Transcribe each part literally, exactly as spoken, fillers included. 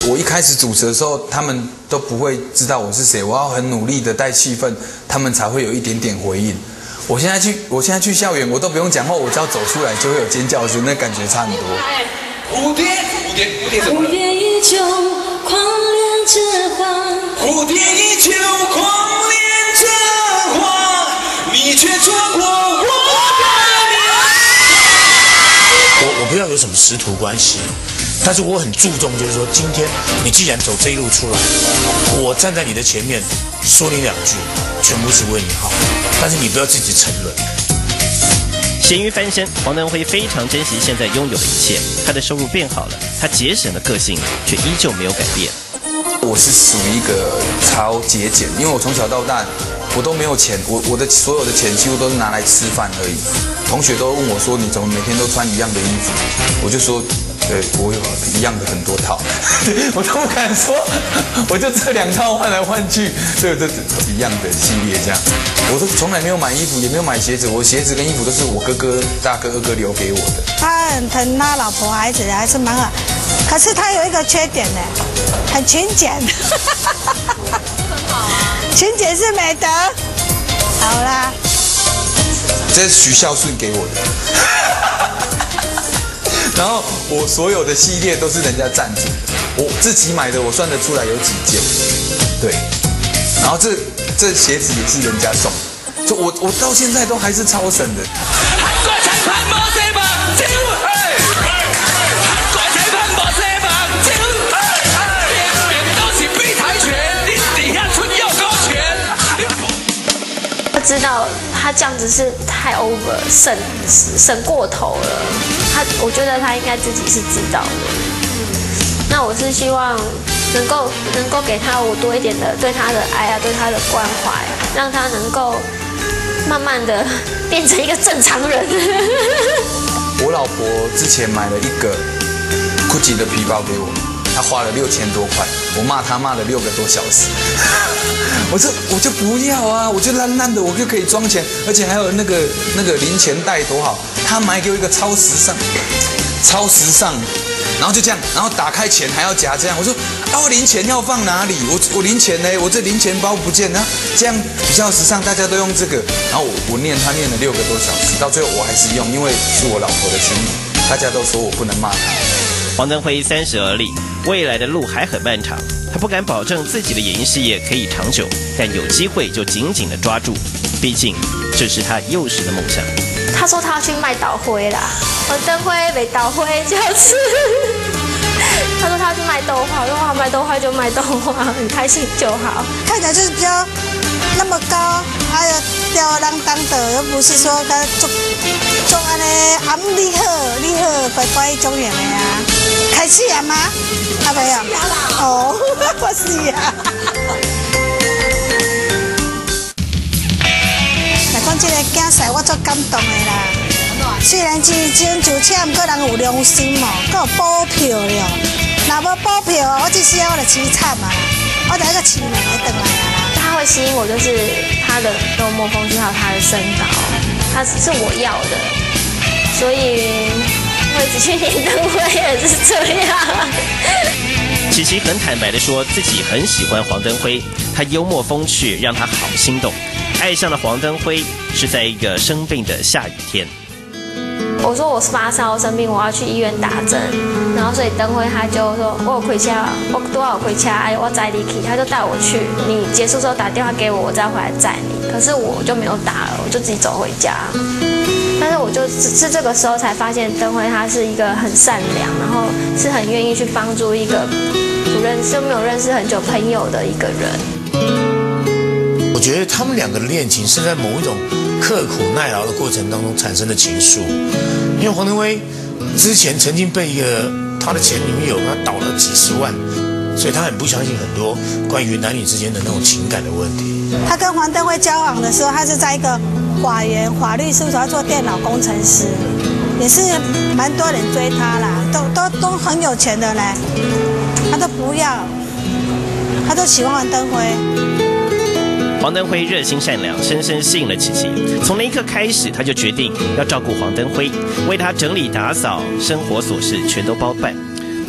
我一开始主持的时候，他们都不会知道我是谁，我要很努力的带气氛，他们才会有一点点回应。我现在去，我现在去校园，我都不用讲话，我只要走出来就会有尖叫声，那感觉差很多。 蝴蝶，蝴蝶，蝴蝶怎么了？ 蝴蝶依旧狂恋着花， 蝴蝶依旧狂恋着花，你却错过我的我我不知道有什么师徒关系，但是我很注重，就是说，今天你既然走这一路出来，我站在你的前面说你两句，全部是为你好，但是你不要自己沉沦。 咸鱼翻身，黄登辉非常珍惜现在拥有的一切。他的收入变好了，他节省的个性却依旧没有改变。 我是属于一个超节俭，因为我从小到大我都没有钱，我我的所有的钱几乎都是拿来吃饭而已。同学都问我说：“你怎么每天都穿一样的衣服？”我就说：“对，我有一样的很多套，我都不敢说，我就这两套换来换去，对对对，一样的系列这样。我都从来没有买衣服，也没有买鞋子，我鞋子跟衣服都是我哥哥、大哥、二哥留给我的。 他很疼他老婆孩子，还是蛮好。可是他有一个缺点呢，很勤俭。勤俭是美德。好啦， 这是徐孝顺给我的。然后我所有的系列都是人家赞助的，我自己买的我算得出来有几件，对。然后这这鞋子也是人家送的，就我我到现在都还是超省的。 知道他这样子是太 over 省省过头了，他我觉得他应该自己是知道的。那我是希望能够能够给他我多一点的对他的爱啊，对他的关怀，让他能够慢慢的变成一个正常人。 我老婆之前买了一个 Gucci 的皮包给我，她花了六千多块，我骂她骂了六个多小时。我说我就不要啊，我就烂烂的，我就可以装钱，而且还有那个那个零钱袋多好。她买给我一个超时尚，超时尚，然后就这样，然后打开钱还要夹这样。我说啊，我零钱要放哪里？我我零钱呢？我这零钱包不见了，这样比较时尚，大家都用这个。然后我我念她念了六个多小时，到最后我还是用，因为是我老婆的心意，大家都说我不能骂她。 黄登辉三十而立，未来的路还很漫长。他不敢保证自己的演艺事业可以长久，但有机会就紧紧地抓住，毕竟这是他幼时的梦想。 他说他要去卖豆花啦，黄登辉卖豆花就是他说他要去卖豆花，我说哇，卖豆花就卖豆花，很开心就好。 看起来就是比较那么高，还有吊儿郎当的，又不是说他做做安尼啊，你好你好，乖乖种人的啊。开始啊吗？啊没有。哦，我是啊。来讲这个竞赛，我足感动的啦。虽然是真就请，不过人有良心嘛，佮有补票了。若无补票，我这时我就凄惨啊！我就一个饲两个回来啦。 他会吸引我，就是他的幽默风趣，还有他的身高，他是我要的，所以我一直去演灯会也是这样。 琪琪很坦白地说自己很喜欢黄登辉，他幽默风趣让他好心动。爱上了黄登辉是在一个生病的下雨天。 我说我是发烧生病，我要去医院打针，然后所以登辉他就说我有开车，我多少有开车，哎，我载你去，他就带我去。你结束之后打电话给我，我再回来载你。可是我就没有打了，我就自己走回家。但是我就是这个时候才发现，登辉他是一个很善良，然后是很愿意去帮助一个不认识、没有认识很久朋友的一个人。 我觉得他们两个的恋情是在某一种刻苦耐劳的过程当中产生的情愫。因为黄登辉之前曾经被一个他的前女友他倒了几十万，所以他很不相信很多关于男女之间的那种情感的问题。 他跟黄登辉交往的时候，他是在一个法院法律事务所做电脑工程师，也是蛮多人追他啦，都都都很有钱的嘞，他都不要，他都喜欢黄登辉。 黄登辉热心善良，深深吸引了琪琪。从那一刻开始，他就决定要照顾黄登辉，为他整理打扫，生活琐事全都包办。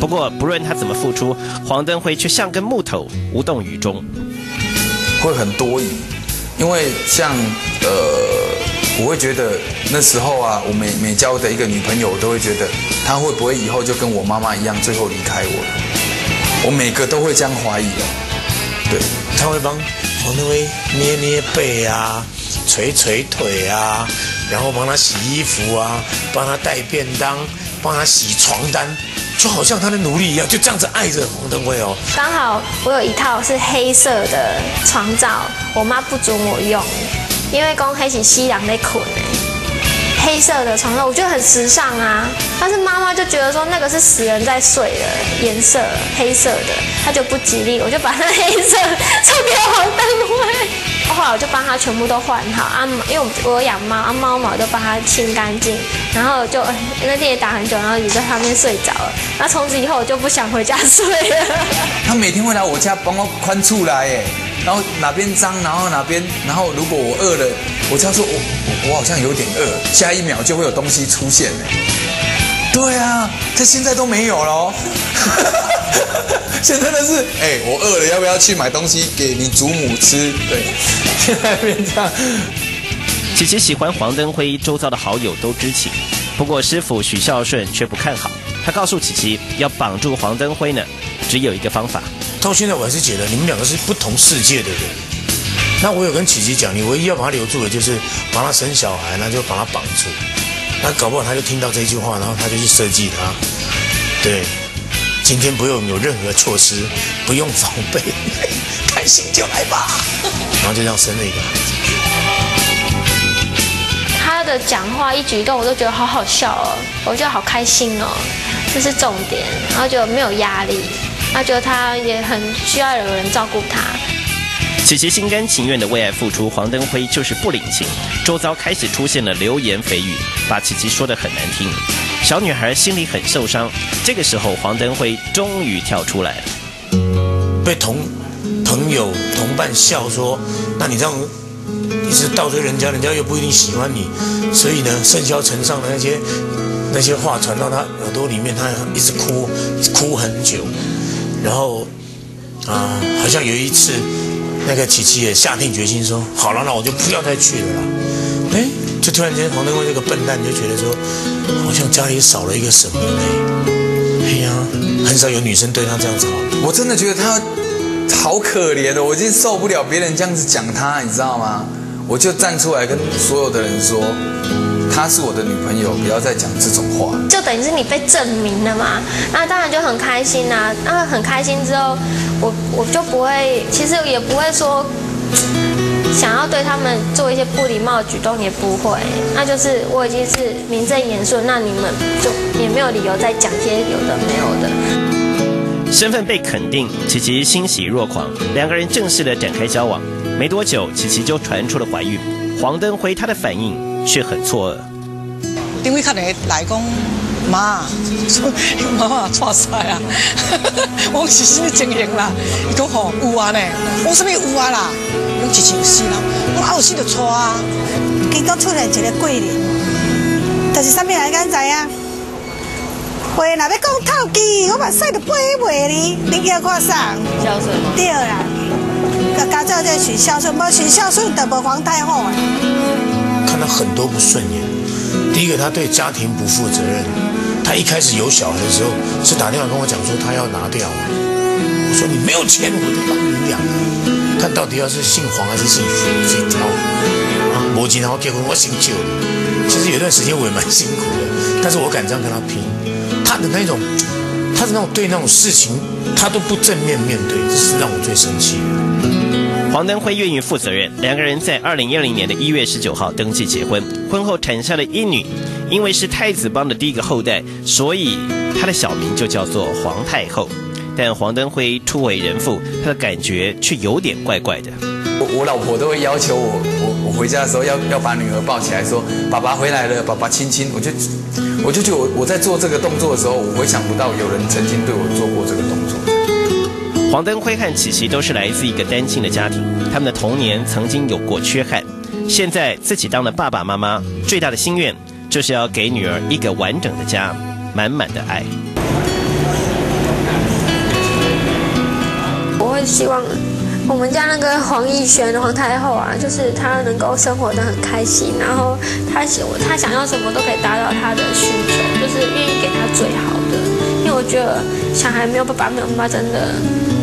不过不论他怎么付出，黄登辉却像根木头，无动于衷， 会很多疑，因为像呃，我会觉得那时候啊，我每每交的一个女朋友，我都会觉得她会不会以后就跟我妈妈一样，最后离开我？我每个都会这样怀疑的。对， 他会帮黄登辉捏捏背啊，捶捶腿啊，然后帮他洗衣服啊，帮他带便当，帮他洗床单，就好像他的奴隶一样，就这样子爱着黄登辉哦。 刚好我有一套是黑色的床罩，我妈不准我用，因为讲黑是西洋在捆哎。黑色的床罩我觉得很时尚啊，但是妈妈就觉得说那个是死人在睡的颜色，黑色的，她就不吉利，我就把那黑色送给黄登辉。后来我就帮他全部都换好啊，因为我有养猫啊，猫毛就帮他清干净，然后就那天也打很久，然后也在上面睡着了。那从此以后我就不想回家睡了。 他每天会来我家帮我宽出来耶，然后哪边脏，然后哪边，然后如果我饿了，我只要说我我我好像有点饿，下一秒就会有东西出现耶。对啊，这现在都没有了哦。现在的是，哎、欸，我饿了，要不要去买东西给你祖母吃？对，现在变这样。 琪琪喜欢黄登辉，周遭的好友都知情。不过师傅许孝顺却不看好，他告诉琪琪，要绑住黄登辉呢，只有一个方法。 到现在我还是觉得你们两个是不同世界的人。那我有跟琪琪讲，你唯一要把他留住的就是帮他生小孩，那就把他绑住。那搞不好他就听到这句话，然后他就去设计他。对，今天不用有任何措施，不用防备，开心就来吧。然后就这样生了一个孩子。 他的讲话一举一动我都觉得好好笑哦，我觉得好开心哦，这是重点。然后就没有压力，他觉得他也很需要有人照顾他。 琪琪心甘情愿的为爱付出，黄登辉就是不领情，周遭开始出现了流言蜚语，把琪琪说得很难听。小女孩心里很受伤。这个时候，黄登辉终于跳出来了， 被同朋友同伴笑说：“那你这样一直倒追人家，人家又不一定喜欢你。”所以呢，盛嚣尘上的那些那些话传到他耳朵里面，他一直哭，哭很久。然后啊、呃，好像有一次。那个琪琪也下定决心说：“好了，那我就不要再去了啦。”哎，就突然间黄登辉这个笨蛋就觉得说，好像家里少了一个什么嘞。哎呀，很少有女生对他这样子好。 我真的觉得他好可怜的，我已经受不了别人这样子讲他，你知道吗？我就站出来跟所有的人说，她是我的女朋友，不要再讲这种话。 就等于是你被证明了嘛，那当然就很开心啦、啊。那很开心之后，我我就不会，其实也不会说想要对他们做一些不礼貌的举动，也不会。那就是我已经是名正言顺，那你们就也没有理由再讲些有的没有的。 身份被肯定，琪琪欣喜若狂，两个人正式的展开交往。没多久，琪琪就传出了怀孕。黄登辉他的反应却很错愕。 顶位客人来讲，妈，妈妈错晒啊！我是什么情形啦？伊讲吼有啊呢，我什么有啊啦？我一起有死啦，我啊有死就错啊。 其中出现一个贵人，就是啥物人敢知影？话若要讲透机，我目屎就飞袂哩，你叫看啥？ 孝顺吗？ 对啦，甲家照这许孝顺，无许孝顺就无皇太后啊。 看他很多不顺眼。第一个，他对家庭不负责任。他一开始有小孩的时候，是打电话跟我讲说他要拿掉。我说你没有钱，我就帮你养。看到底要是姓黄还是姓许，你自己挑。啊，没钱然后结婚，我姓旧。其实有段时间我也蛮辛苦的，但是我敢这样跟他拼。他的那种，他的那种对那种事情，他都不正面面对，这是让我最生气的。 黄登辉愿意负责任，两个人在二零一零年的一月十九号登记结婚，婚后产下了一女。因为是太子帮的第一个后代，所以他的小名就叫做皇太后。但黄登辉初为人父，他的感觉却有点怪怪的。 我我老婆都会要求我，我我回家的时候要要把女儿抱起来说：“爸爸回来了，爸爸亲亲。”我就我就觉得我我在做这个动作的时候，我回想不到有人曾经对我做过这个动作。 黄登辉和琪琪都是来自一个单亲的家庭，他们的童年曾经有过缺憾，现在自己当了爸爸妈妈，最大的心愿就是要给女儿一个完整的家，满满的爱。 会希望我们家那个黄奕轩皇太后啊，就是她能够生活得很开心，然后她想她想要什么都可以达到她的需求，就是愿意给她最好的。因为我觉得小孩没有爸爸没有妈妈真的